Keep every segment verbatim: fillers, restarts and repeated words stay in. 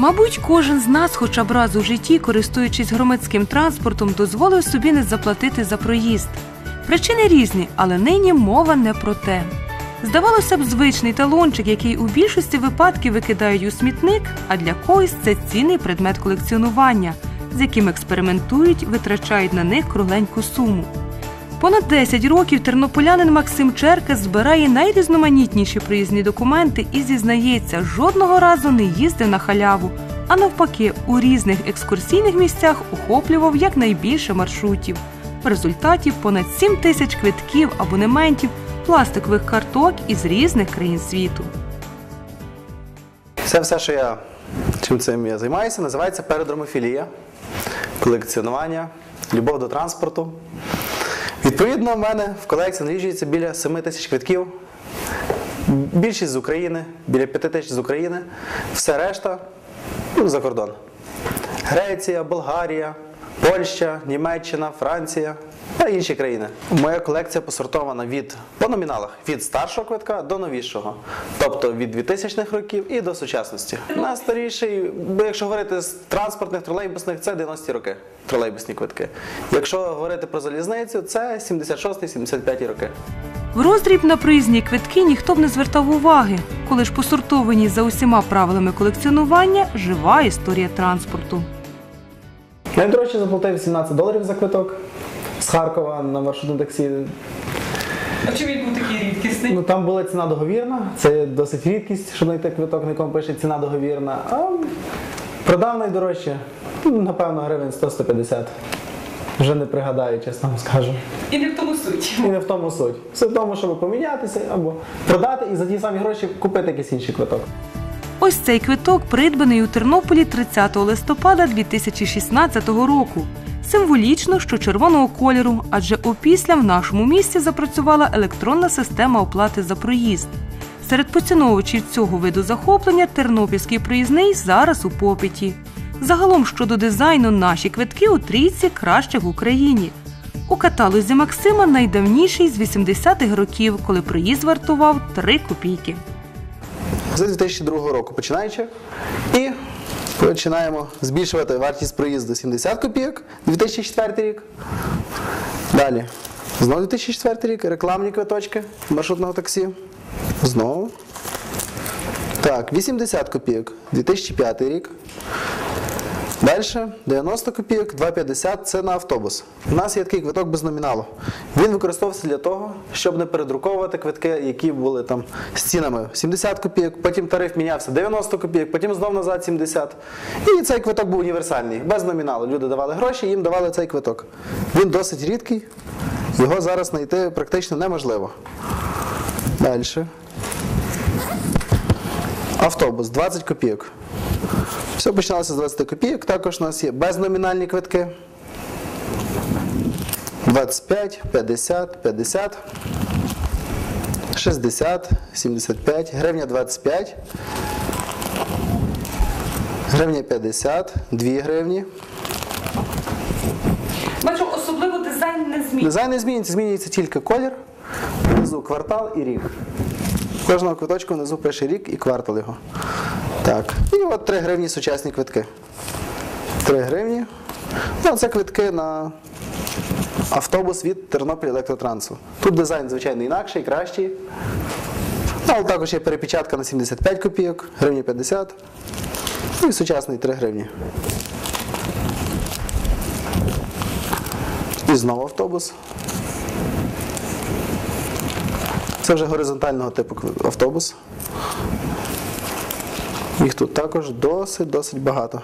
Мабуть, кожен з нас хоча б раз у житті, користуючись громадським транспортом, дозволив собі не заплатити за проїзд. Причини різні, але нині мова не про те. Здавалося б, звичний талончик, який у більшості випадків викидають у смітник, а для когось це цінний предмет колекціонування, з яким експериментують, витрачають на них кругленьку суму. Понад десять років тернополянин Максим Черкес збирає найрізноманітніші проїзні документи і зізнається, жодного разу не їздив на халяву, а навпаки, у різних екскурсійних місцях охоплював якнайбільше маршрутів. В результаті понад сім тисяч квитків, абонементів, пластикових карток із різних країн світу. Це все, що я, чим цим я займаюся, називається передромофілія, колекціонування, любов до транспорту. Відповідно, в мене в колекції налічується біля семи тисяч квитків, більшість з України, біля п'яти тисяч з України, все решта ну, за кордон. Греція, Болгарія, Польща, Німеччина, Франція та інші країни. Моя колекція посортована від, по номіналах від старшого квитка до новішого, тобто від двохтисячних років і до сучасності. Найстаріший, якщо говорити з транспортних, тролейбусних, це дев'яності роки, тролейбусні квитки. Якщо говорити про залізницю, це сімдесят шості сімдесят п'яті роки. В роздріб на проїзні квитки ніхто б не звертав уваги, коли ж посортовані за усіма правилами колекціонування жива історія транспорту. Найдорожче заплатив сімнадцять доларів за квиток з Харкова на маршрутне таксі. А чому він був такий рідкісний? Ну, там була ціна договірна, це досить рідкість, щоб знайти квиток, на якому пише ціна договірна. А продав найдорожче, ну, напевно, гривень сто - сто п'ятдесят. Вже не пригадаю, чесно вам скажу. І не в тому суть. І не в тому суть. Все в тому, щоб помінятися або продати і за ті самі гроші купити якийсь інший квиток. Ось цей квиток придбаний у Тернополі тридцятого листопада дві тисячі шістнадцятого року. Символічно, що червоного кольору, адже опісля в нашому місті запрацювала електронна система оплати за проїзд. Серед поціновувачів цього виду захоплення тернопільський проїзний зараз у попиті. Загалом щодо дизайну наші квитки у трійці кращих в Україні. У каталозі Максима найдавніший з вісімдесятих років, коли проїзд вартував три копійки. З дві тисячі другого року починаючи і починаємо збільшувати вартість проїзду сімдесят копійок, дві тисячі четвертий рік. Далі, знову дві тисячі четвертий рік, рекламні квиточки маршрутного таксі. Знову. Так, вісімдесят копійок, дві тисячі п'ятий рік. Далі, дев'яносто копійок, два п'ятдесят – це на автобус. У нас є такий квиток без номіналу. Він використовувався для того, щоб не передруковувати квитки, які були там з цінами сімдесят копійок, потім тариф мінявся дев'яносто копійок, потім знову назад сімдесят. І цей квиток був універсальний, без номіналу. Люди давали гроші, їм давали цей квиток. Він досить рідкий, його зараз знайти практично неможливо. Далі. Автобус, двадцять копійок. Все починалося з двадцяти копійок. Також у нас є безномінальні квитки. двадцять п'ять, п'ятдесят, п'ятдесят, шістдесят, сімдесят п'ять, гривня двадцять п'ять, гривня п'ятдесят, дві гривні. Бачу, особливо дизайн не змінюється. Дизайн не змінюється, змінюється тільки колір, внизу квартал і рік. Кожного квиточку внизу пише рік і квартал його. Так, і от три гривні сучасні квитки. три гривні. Ну, це квитки на автобус від Тернопіль Електротрансу. Тут дизайн, звичайно, інакший, кращий. Але також є перепечатка на сімдесят п'ять копійок, гривні п'ятдесят. І сучасний три гривні. І знову автобус. Це вже горизонтального типу автобус. Їх тут також досить-досить багато.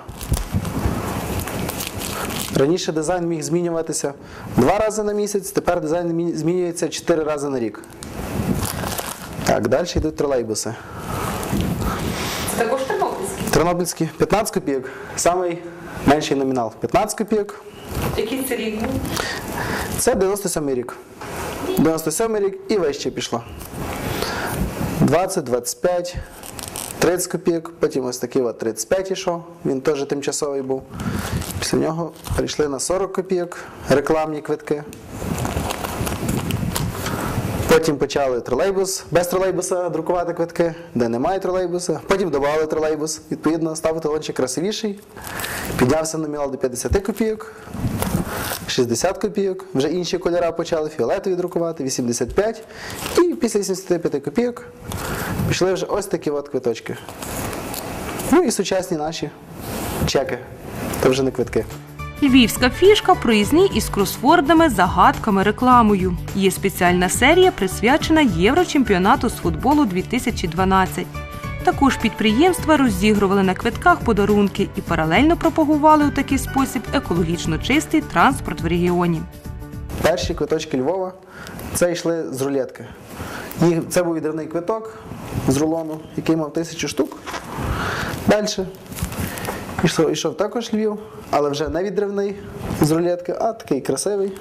Раніше дизайн міг змінюватися два рази на місяць, тепер дизайн змінюється чотири рази на рік. Так, далі йдуть тролейбуси. Це також тернопільські? Тернопільські. п'ятнадцять копійок. Самий менший номінал. п'ятнадцять копійок. Який це рік? Це дев'яносто сьомий рік. дев'яносто сьомий рік і вище пішло. двадцять, двадцять п'ять, тридцять копійок, потім ось такий от тридцять п'ять ішов, він теж тимчасовий був. Після нього перейшли на сорок копійок, рекламні квитки. Потім почали тролейбус, без тролейбуса друкувати квитки, де немає тролейбуса. Потім додали тролейбус, відповідно, став талончик красивіший. Піднявся номінал до п'ятдесят копійок, шістдесят копійок. Вже інші кольори почали фіолетові друкувати, вісімдесят п'ять. І після вісімдесят п'ять копійок пішли вже ось такі от квиточки. Ну і сучасні наші чеки. Це вже не квитки. Львівська фішка – проїзні із кросвордами, загадками, рекламою. Є спеціальна серія, присвячена Єврочемпіонату з футболу дві тисячі дванадцять. Також підприємства розігрували на квитках подарунки і паралельно пропагували у такий спосіб екологічно чистий транспорт в регіоні. Перші квиточки Львова – це йшли з рулетки. Їх, це був відривний квиток з рулону, який мав тисячу штук. Далі йшов, йшов також Львів, але вже не відривний з рулетки, а такий красивий.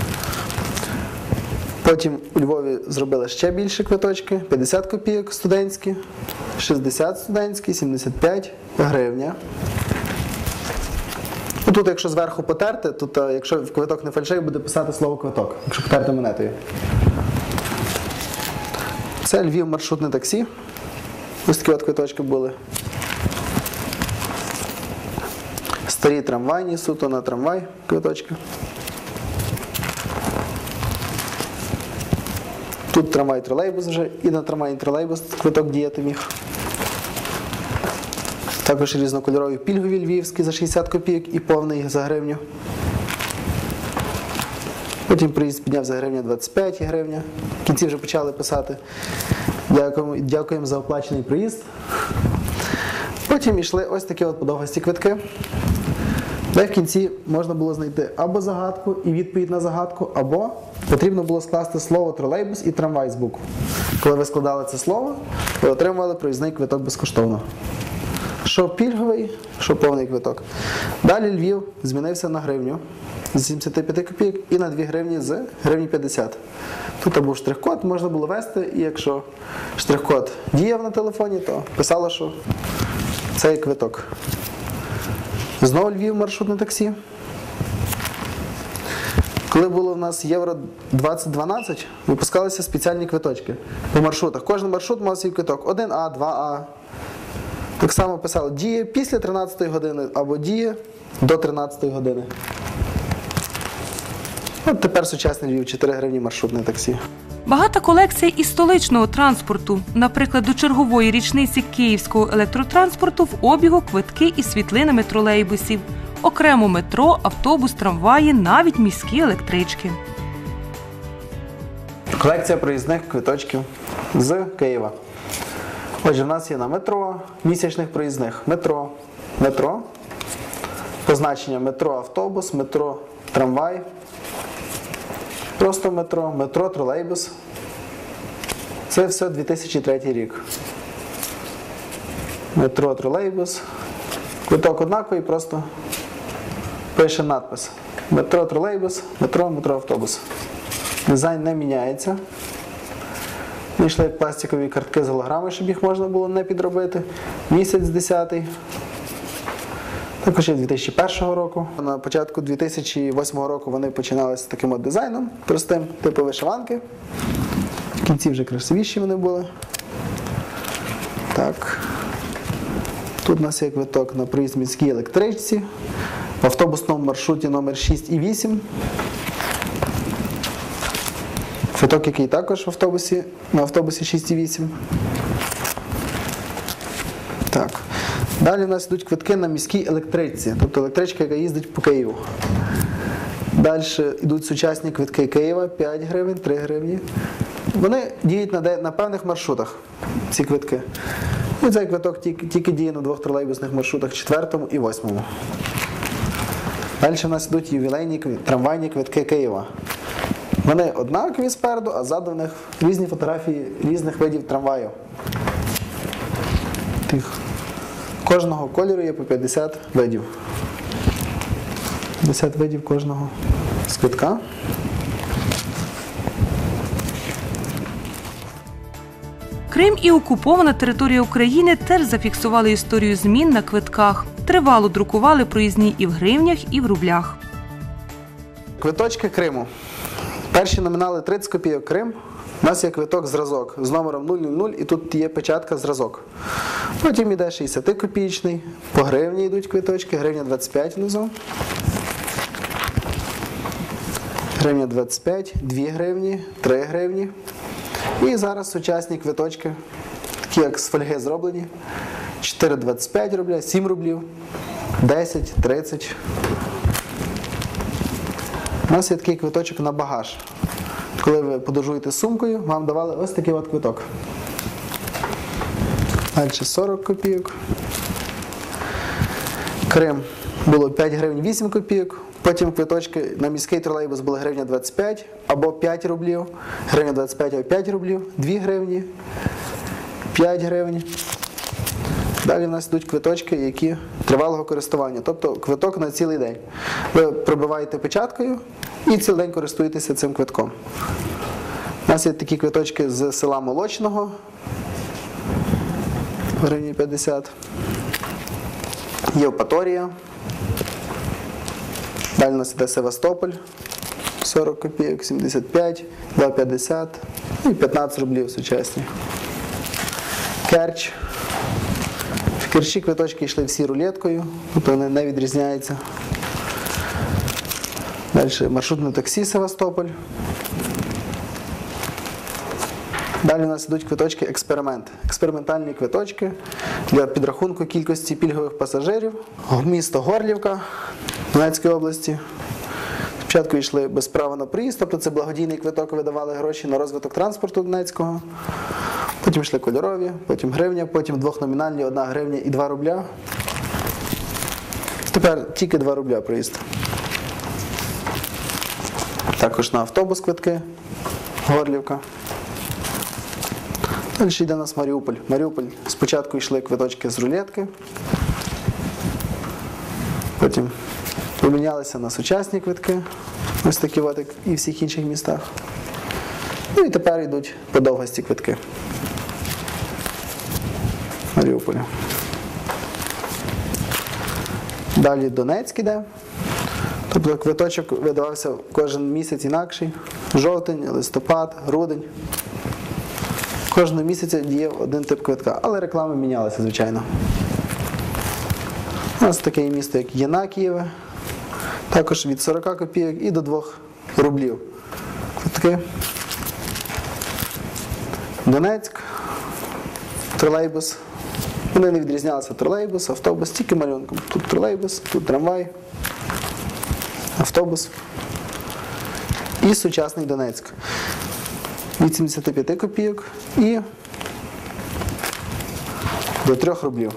Потім у Львові зробили ще більше квиточки, п'ятдесят копійок студентські, шістдесят студентські, сімдесят п'ять гривня. Тут, якщо зверху потерти, тут, якщо квиток не фальшивий, буде писати слово «квиток», якщо потерти монетою. Це Львів маршрутне таксі. Ось такі от квиточки були. Старі трамвайні, суто на трамвай квиточки. Тут трамвай-тролейбус вже, і на трамвай-тролейбус квиток діяти міг. Також різнокольорові пільгові львівські за шістдесят копійок і повний за гривню. Потім приїзд підняв за гривня двадцять п'ять гривня. В кінці вже почали писати «Дякуємо, дякуємо за оплачений приїзд». Потім йшли ось такі от подовгості квитки, де в кінці можна було знайти або загадку і відповідь на загадку, або потрібно було скласти слово «тролейбус» і «трамвай» з букв. Коли ви складали це слово, ви отримували проїзний квиток безкоштовно. Що пільговий, що повний квиток. Далі Львів змінився на гривню з сімдесят п'ять копійок і на дві гривні з гривні п'ятдесят. Тут був штрих-код, можна було ввести, і якщо штрих-код діяв на телефоні, то писало, що це є квиток. Знову Львів маршрутне таксі. Коли було в нас Євро двадцять дванадцять, випускалися спеціальні квиточки по маршрутах. Кожен маршрут мав свій квиток. один А, два А. Так само писало «діє після тринадцятої години» або «діє до тринадцятої години». От тепер сучасний Львів, чотири гривні маршрутне таксі. Багата колекція і столичного транспорту. Наприклад, до чергової річниці київського електротранспорту в обігу квитки із світлинами тролейбусів. Окремо метро, автобус, трамваї, навіть міські електрички. Колекція проїзних квиточків з Києва. Отже, в нас є на метро, місячних проїзних. Метро, метро, позначення метро, автобус, метро, трамвай, просто метро, метро, тролейбус. Це все дві тисячі третій рік. Метро, тролейбус. Квиток однаковий, просто пише надпис. Метро, тролейбус, метро, метро, автобус. Дизайн не міняється. Вийшли пластикові картки з голограми, щоб їх можна було не підробити. Місяць десятий. Також є дві тисячі першого року. На початку дві тисячі восьмого року вони починали з таким от дизайном, простим, типу вишиванки. В кінці вже красивіші вони були. Так. Тут у нас є квиток на проїзд в міській електричці, в автобусному маршруті номер шість і вісім. Квиток, який також в автобусі, на автобусі шість і вісім. Так. Далі у нас йдуть квитки на міській електричці, тобто електричка, яка їздить по Києву. Далі йдуть сучасні квитки Києва, п'ять гривень, три гривні. Вони діють на, де, на певних маршрутах, ці квитки. І цей квиток тільки, тільки діє на двох тролейбусних маршрутах, четвертому і восьмому. Далі у нас йдуть ювілейні трамвайні квитки Києва. Вони однакові спереду, а ззаду в них різні фотографії різних видів трамваю. Тих. Кожного кольору є по п'ятдесят видів. п'ятдесят видів кожного з квитка. Крим і окупована територія України теж зафіксували історію змін на квитках. Тривало друкували проїзні і в гривнях, і в рублях. Квиточки Криму. Перші номінали тридцять копійок Крим, У нас є квиток зразок з номером нуль нуль нуль, і тут є печатка зразок. Потім йде шістдесятикопійчний, по гривні йдуть квиточки, гривня двадцять п'ять внизу. Гривня двадцять п'ять, дві гривні, три гривні. І зараз сучасні квиточки, такі як з фольги зроблені. чотири двадцять п'ять рубля, сім рублів, десять, тридцять. У нас є такий квиточок на багаж. Коли ви подорожуєте з сумкою, вам давали ось такий от квиток. Далі сорок копійок. Крим було п'ять гривень вісім копійок. Потім квиточки на міський тролейбус були гривня двадцять п'ять або п'ять рублів. Гривня двадцять п'ять або п'ять рублів, дві гривні, п'ять гривень. Далі в нас йдуть квиточки, які тривалого користування, тобто квиток на цілий день. Ви пробиваєте печаткою і цілий день користуєтеся цим квитком. У нас є такі квиточки з села Молочного, гривня п'ятдесят. Євпаторія. Далі у нас йде Севастополь, сорок копійок, сімдесят п'ять, два п'ятдесят і п'ятнадцять рублів сучасні. Керчь. В Керчі квиточки йшли всі рулеткою, тобто вони не відрізняються. Далі маршрутне таксі Севастополь. Далі у нас йдуть квиточки експеримент. Експериментальні квиточки для підрахунку кількості пільгових пасажирів. Місто Горлівка Донецької області. Спочатку йшли без права на проїзд, тобто це благодійний квиток, видавали гроші на розвиток транспорту Донецького. Потім йшли кольорові, потім гривня, потім двохномінальні, одна гривня і два рубля. Тепер тільки два рубля проїзд. Також на автобус квитки, Горлівка. Далі йде у нас Маріуполь. Маріуполь спочатку йшли квиточки з рулетки, потім помінялися на сучасні квитки, ось такі от, як і в всіх інших містах. Ну і тепер йдуть подовгості квитки. Маріуполя. Далі Донецьк іде. Тобто квиточок видавався кожен місяць інакший. Жовтень, листопад, грудень. Кожного місяця діяв один тип квитка, але реклами мінялися, звичайно. У нас таке місто, як Єнакієве. Також від сорока копійок і до двох рублів. Квитки. Донецьк. Тролейбус. Вони не відрізнялися тролейбус, автобус, тільки малюнком. Тут тролейбус, тут трамвай, автобус. І сучасний Донецьк. Від сімдесяти п'яти копійок і до трьох рублів.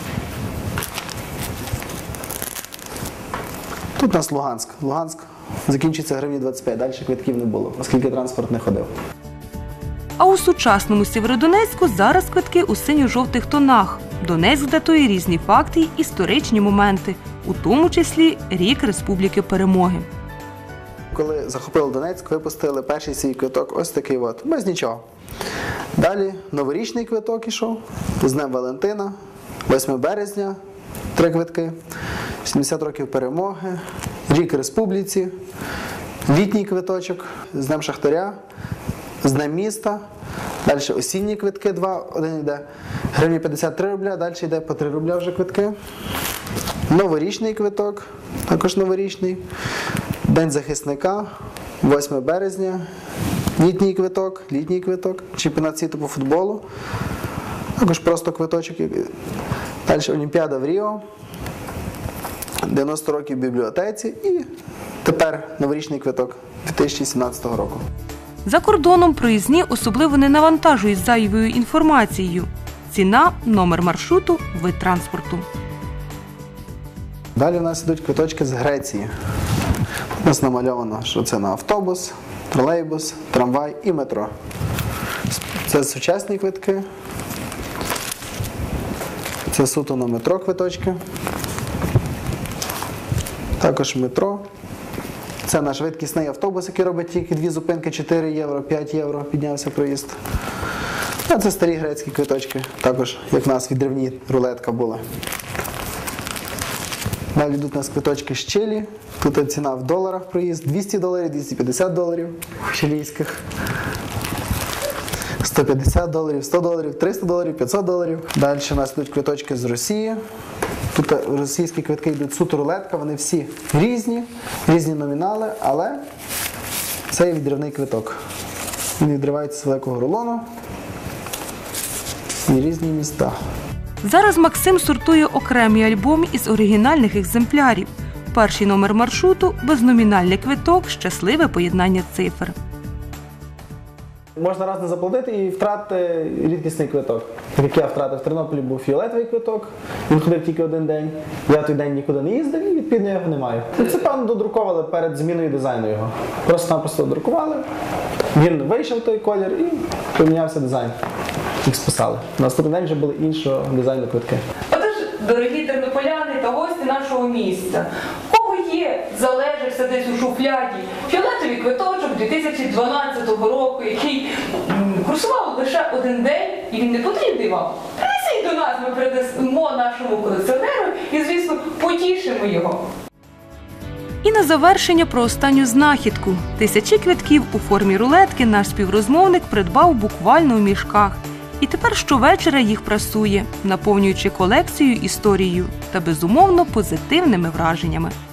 Тут у нас Луганськ. Луганськ закінчується гривні двадцять п'ять, далі квитків не було, оскільки транспорт не ходив. А у сучасному Сєвєродонецьку зараз квитки у синьо-жовтих тонах. Донецьк датує різні факти й історичні моменти, у тому числі рік Республіки Перемоги. Коли захопили Донецьк, випустили перший свій квиток, ось такий от, без нічого. Далі новорічний квиток ішов, з Днем Валентина, восьме березня, три квитки, сімдесят років Перемоги, рік Республіці, літній квиточок, з Днем Шахтаря, з Днем міста, далі осінні квитки два, один йде гривня п'ятдесят три рубля, далі йде по три рубля вже квитки. Новорічний квиток, також новорічний, День захисника, восьме березня, літній квиток, літній квиток, чемпіонат світу по футболу, також просто квиточок. Далі Олімпіада в Ріо, дев'яносто років в бібліотеці і тепер новорічний квиток дві тисячі сімнадцятого року. За кордоном проїзні особливо не навантажують зайвою інформацією. Ціна, номер маршруту, вид транспорту. Далі у нас йдуть квиточки з Греції. У нас намальовано, що це на автобус, тролейбус, трамвай і метро. Це сучасні квитки. Це суто на метро квиточки. Також метро. Це наш швидкісний автобус, який робить тільки дві зупинки, чотири євро, п'ять євро, піднявся проїзд. А це старі грецькі квиточки, також, як в нас відривні рулетка була. Далі йдуть у нас квиточки з Чилі. Тут ціна в доларах проїзд, двісті доларів, двісті п'ятдесят доларів чилійських. сто п'ятдесят доларів, сто доларів, триста доларів, п'ятсот доларів. Далі у нас йдуть квиточки з Росії. Тут російські квитки йдуть суто рулетка, вони всі різні, різні номінали, але це є відривний квиток. Він відривається з великого рулону і різні міста. Зараз Максим сортує окремі альбоми із оригінальних екземплярів. Перший номер маршруту – безномінальний квиток, щасливе поєднання цифр. Можна раз не заплатити і втратити рідкісний квиток. Так як я втратив, в Тернополі був фіолетовий квиток, він ходив тільки один день, я той день нікуди не їздив і відповідно його не маю. Це, певно, додрукували перед зміною дизайну його. Просто-напросто додрукували, він вийшов той колір і помінявся дизайн. Їх списали. Наступний день вже були іншого дизайну квитки. Отож, дорогі тернополяни та гості нашого міста, у кого є, залежався десь у шуфляді, фіолетовий квиточок дві тисячі дванадцятого року, який м, курсував лише один день, і він не потрібний вам. Принесіть до нас, ми передамо нашому колекціонеру і, звісно, потішимо його. І на завершення про останню знахідку. Тисячі квитків у формі рулетки наш співрозмовник придбав буквально у мішках. І тепер щовечора їх прасує, наповнюючи колекцію історією та, безумовно, позитивними враженнями.